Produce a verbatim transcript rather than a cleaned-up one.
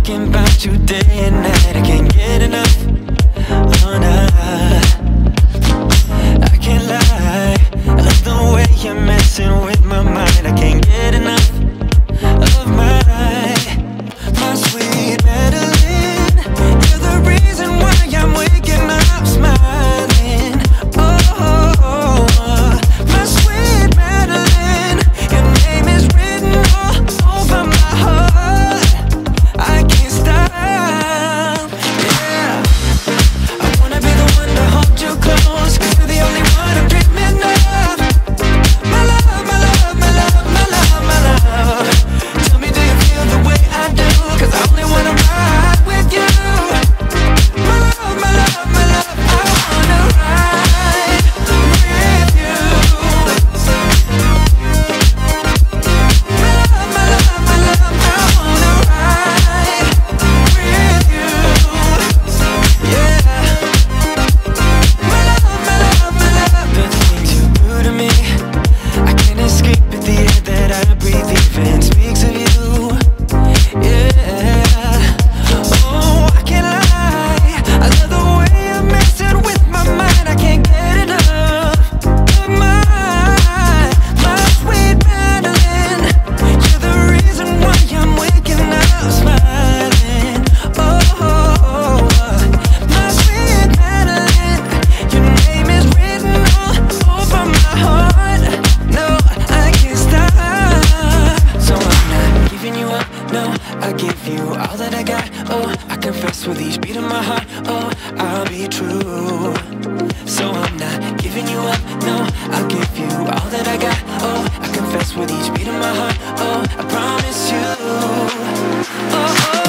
thinking about you day and night. I can't get enough. Oh, nah. I can't lie, I love the way you're messing with my mind. I can't get enough of my, my sweet Madeline. You're the reason why I'm waking up smiling. Oh, my sweet Madeline, your name is written all over my heart. I can't stop, yeah. I wanna be the one to hold you close, 'cause you're the only one I'm dreaming of. My love, my love, my love, my love, my love. Tell me, do you feel the way I do? 'Cause I only wanna ride with you. My love, my love, my love, I wanna ride with you. My love, my love, my love, I wanna ride with you. Yeah. My love, my love, my love. The things you do to me, I can't escape it. The air that I breathe even speaks of you. Yeah. Oh, I can't lie, I love the way you're messing with my mind. I can't get enough of my, my sweet Madeline. You're the reason why I'm waking up smiling. Oh, my sweet Madeline, your name is written all over my heart. No, I can't stop. So I'm not giving you up, no, I give you all that I got. Oh, I confess with each beat of my heart. Oh, I'll be true. So I'm not giving you up, no, I'll give you all that I got. Oh, I confess with each beat of my heart. Oh, I promise you. Oh, oh.